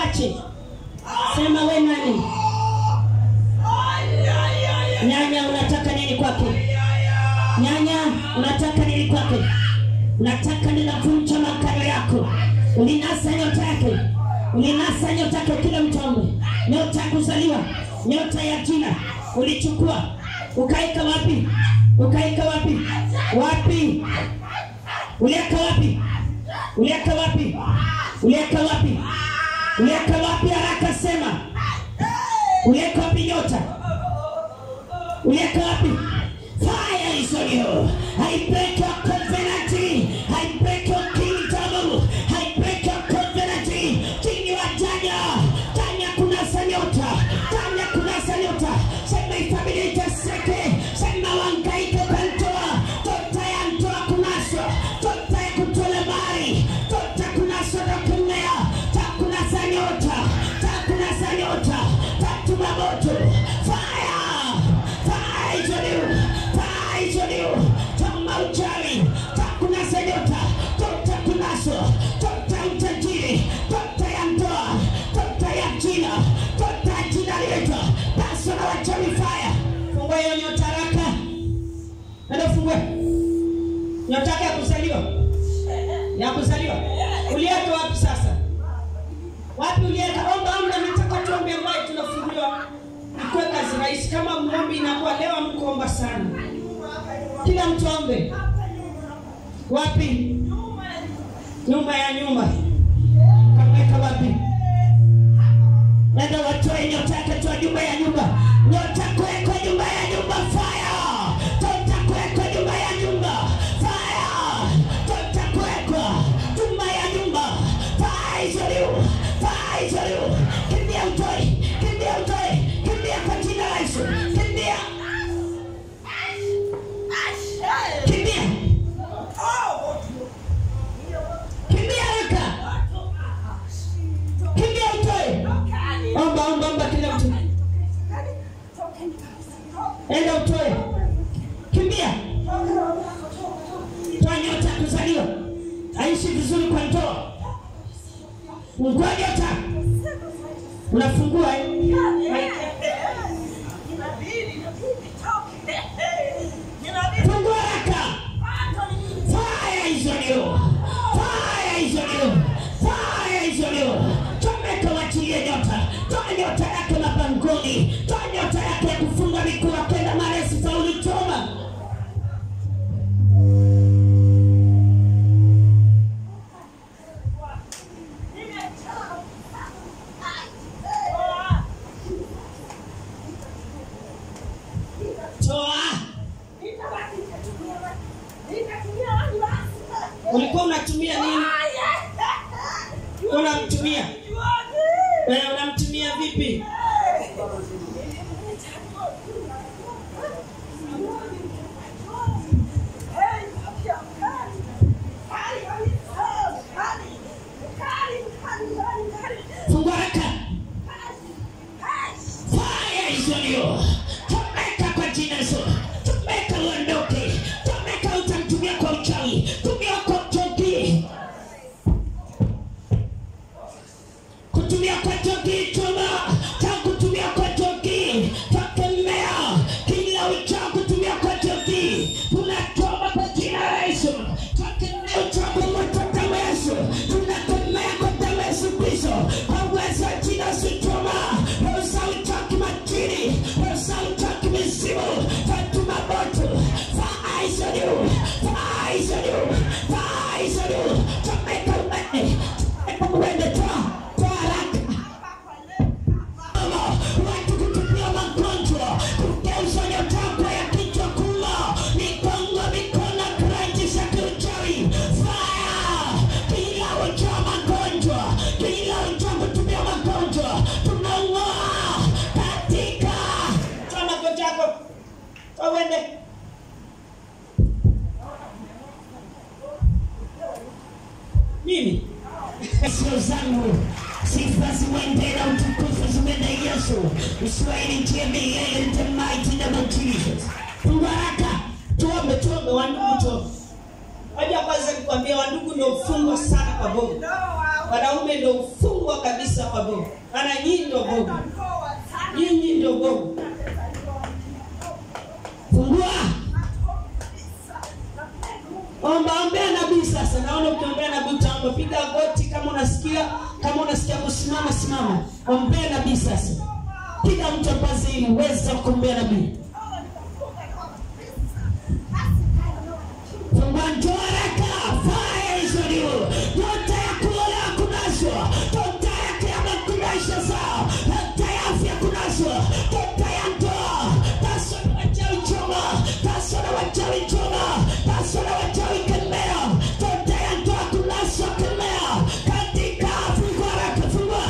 Uache. Sema wewe nani? Nyanya, unataka nini kwake? Nyanya, unataka nini kwake? Unataka ninavunja makao yako. Ulinasa nyota yake. Ulinasa nyota yake kila mtombe. Nyota kuzaliwa, nyota ya jina. Ulichukua. Ukaika wapi? Ukaika wapi? Wapi? Uliaka wapi? Uliaka wapi? Uliaka wapi? Uliaka wapi? Haraka sema. Uliaka wapi nyota? Uliaka wapi? Fire is on you. I break your covenant. I break your kingdom. I break your covenant. Chini wa Tanya kunasa nyota. Tanya kunasa nyota. Sema ifamilia itaseke. Sema wangaike kantoa. Tota ya ntoa kunaswa. Tota ya kutola mari. Tota kunaswa na kumea. Takunasa nyota. Takunasa nyota. Tatuma moto. Fire. Fire is on you. Fire is on you. Tama uchawi. Takunasa nyota. Tota kunaswa. Tota utajiri. Tota ya ndoa. Tota ya jina. Tota ya jina leta. Paso na wachawi fire. Fungua hiyo nyota haraka. Nenda fungue. Nyota yake ya kuzaliwa. Ya kuzaliwa. Ulieka wapi sasa? Wapi ulieka? Omba nataka tuombe ambaye tunafunguliwa. Ikuwe kazi rahisi. Kama muombi inakuwa leo mkuomba sana. Kila mtu ombe. Wapi? Nyumba ya nyumba. Kamweka wapi? Nenda watoe nyota yake toa nyumba ya nyumba. Nyota kuwekwa nyumba ya nyumba fire. Tota kuwekwa nyumba ya nyumba fire. Tota kuwekwa nyumba ya nyumba fire is on you. Fire is on you. Kimbia utoe. Kimbia utoe. Kimbia kwa jina la Yesu. Kimbia. Kimbia. Kimbia haraka. Kimbia utoe. Omba kila mtu. Enda utoe. Kimbia. Toa nyota kuzaliwa. Aishi vizuri kwa ndoa. Fungua nyota. Unafungua Fungua haraka. Fire is on you. Fire is on you. Fire is on you. Chomeka wachilie nyota. Toa nyota yake mapangoni. Toa nyota yake ya kufunga miguu kwenda maresi za ulichoma. Ulikuwa unatumia nini? Unamtumia? Wewe unamtumia vipi? Fungua haraka. Fire is on you. Tumeka kwa jina Yesu. Tumeka uondoke. Tumeka utamtumia kwa uchawi. Tumia kwa toki. Kutumia kwa toki choma. Kutumia kwa toki. Takemea. Kila uchawi kutumia kwa toki. Tunatoa kwa jina la Yesu. Takemea uchawi kwa damu ya Yesu. Tunakemea kwa damu ya Yesu Kristo. Kwa uwezo wa jina Yesu choma. Rosa uchawi majini. Rosa uchawi mizimu. Fatuma moto. Fire is on you. Fire is on you. Fire is on you. Tumeka umeme. Tumeka umeme toa. Toa haraka. Watu kutupia magonjwa. Kugeuza nyota yako ya kichwa kula. Mikongo mikono kranji za kiuchawi. Fire. Kila uchawi magonjwa. Kila uchawi kutupia magonjwa. Tunang'oa. Katika. Toa magonjwa yako. Toa uende. Nini? Sio zangu. Sifa ziwende na utukufu ziwende Yesu. Israeli ndiye milele in the mighty name of Jesus. Fungua haraka. Tuombe wandugu tuombe. Waja kwanza nikwambia wandugu ndio ufungwa sana kwa Mungu. Wanaume ndio ufungwa kabisa kwa bomu. Maana nyinyi ndio bomu. Nyinyi ndio bomu. Fungua. Ombea nabii sasa. Naona ukiombea nabii utaomba. Piga goti kama unasikia kusimama simama. Ombea nabii sasa. Piga mtapazi ili uweze kuombea nabii. Fungua haraka. Fire is on you. Nyota ya kuola kunaswa. Nyota ya kiama kunaswa sawa. Nyota ya afya kunaswa. Nyota ya ndoa. Taso na wachawi choma. Taso na wachawi choma. Taso na wachawi kemea. Nyota ya ndoa kunaswa kemea. Katika fungua haraka. Fungua.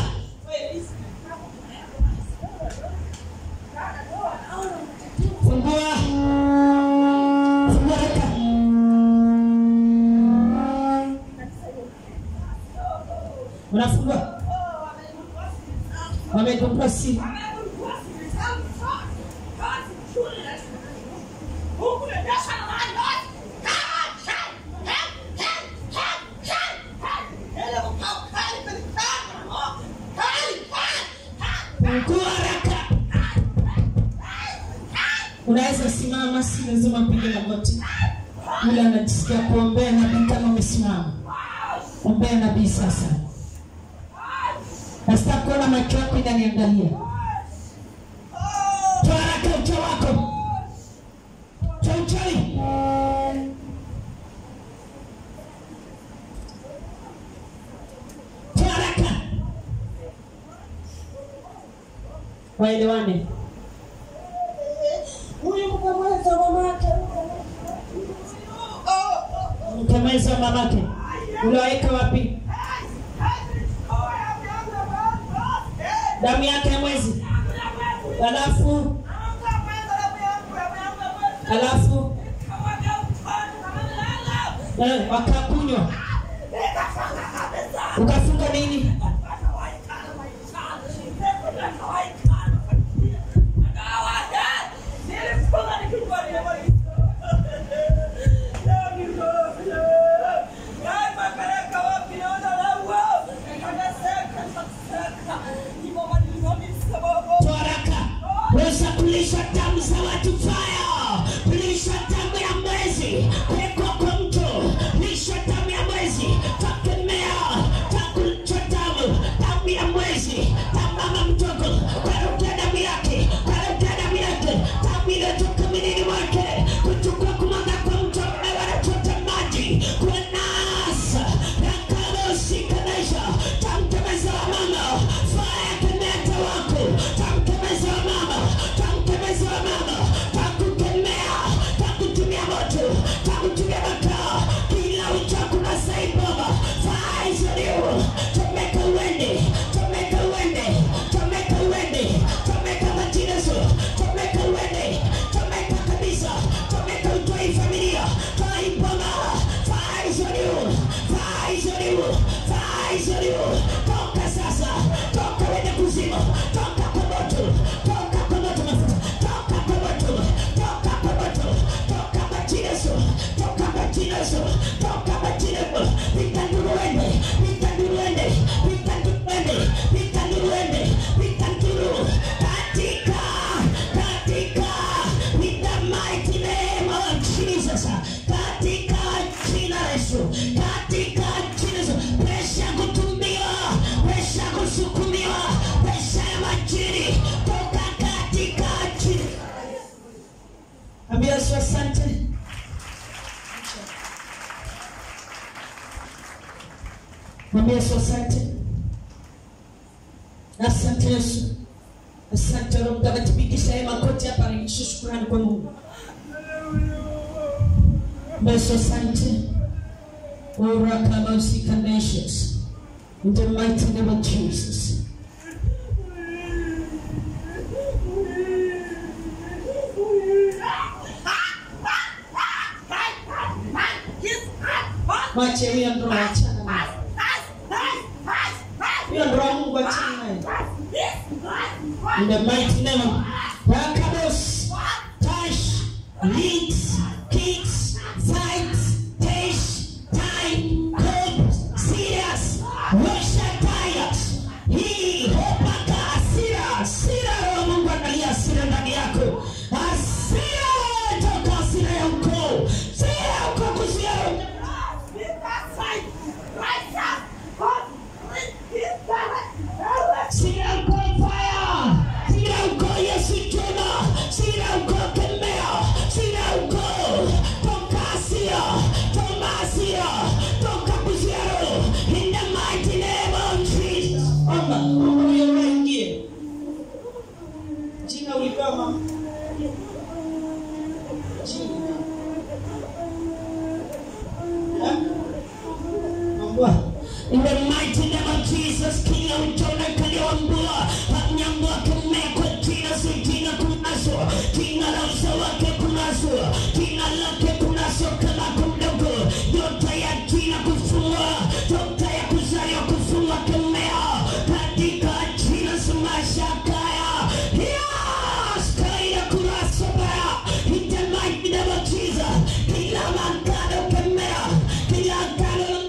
Fungua. Fungua haraka. Unafungua. Wamekumpasi. Unaweza simama, si lazima pige magoti. Yule anajisikia kuombea nabii kama umesimama. Ombea nabii sasa. Nasta kuona macho yako inaniangalia. Toa haraka uchawi wako. Toa uchawi. Toa haraka. Waelewane. Huyu mkamweza mamake. Mkamweza mamake. Uliweka wapi? Damu yake ya mwezi. Alafu wakakunywa. Ukafunga nini? Kulisha damu za watu fire. Kulisha damu ya mwezi. Kweko kwa mtu. Kulisha damu ya mwezi. Takemea. Takulisha damu. Damu ya mwezi. Tamama mtoto. Kwarukia damu yake. Kwarukia damu yake. Damu iliotoka mwilini mwake. Kuchukua kumanga kwa mtu. Wanachota maji. Kwa nasa. Rakalo shikanisha. Tamtemeza wa mama. Fire kemeta wako. Tamtemeza wa mama. Takutumia moto, takutumia makaa, kila uchaku na saibaba, faiz on you, tomeka uende, tomeka uende, tomeka uende, tomeka matinazo, tomeka uende, tomeka kabisa, tomeka utoi familia, toi boma, faiz on you, faiz on you, faiz on you, toka sasa, toka wende kuzima, toka kwa moto, toka kwa moto mafuta, toka kwa moto, toka kwa moto, toka matinazo, toka matinazo, toka matinazo, vitanduruende, vitanduruende, vitanduruende, vitanduruende, vitanduru, katika, with the mighty name of Jesus, katika jina Yesu, katika jina Yesu, presha kutumia, presha kusukumiwa, presha ya majini, toka katika jina. Ambia Yesu asante. Ambia Yesu asante. Asante Yesu. Asante Roho Mtakatifu, pikisha hema kote hapa na shukrani kwa Mungu. Ambia Yesu asante. Ora kama usikandeshes. In the mighty name of Jesus. Wache huyo ndio achana naye. Huyo ndio Mungu achana naye. In the mighty name of Rakabos, touch, leads, kicks, fights, taste, time, cold, serious, worship. jina. Mbwa. In the mighty name of Jesus, kila utona kaliwambua, nyambua kumea kwa jina jina kunaso, jina la uso wake kunaso, jina lake kunaso kama kumdogo, nyota ya jina kufungwa, nyota ya kuzaliwa kufungwa kumea, katika jina sumashakaya, yes, kaida kurasa baya, in the mighty name of Jesus, kila makado kumea, kila kado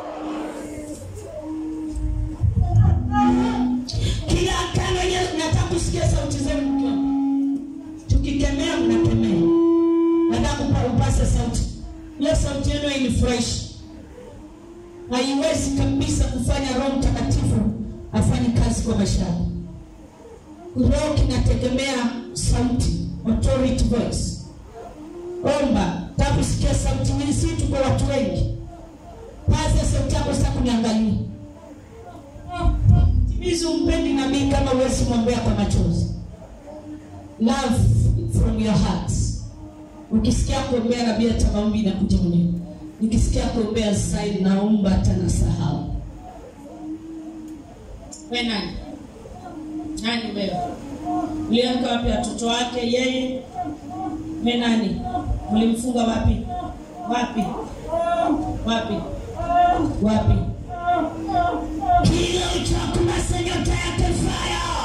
kila kano yenye nataka kusikia sauti zenu. Tukikemea mnakemea. Nataka upase sauti. Hiyo sauti yenu inifresh. Haiwezi kabisa kufanya Roho Mtakatifu afanye kazi kwa maisha yako. Roho kinategemea sauti, authority voice. Omba, nataka kusikia sauti nyingi, si tuko watu wengi. Pasa sauti yako sasa kuniangalia. Timiza umpendi nabii kama uwezi mwambia kwa machozi. Love from your heart. Ukisikia kuombea nabii hata maombi inakuja mwenyewe. Nikisikia kuombea zaidi naomba hata nasahau. Wewe nani? Nani wewe? Uliamka wapi watoto wake yeye? Wewe nani? Mlimfunga wapi? Wapi? Wapi? Wapi? Kila uchako na senyota yake fire.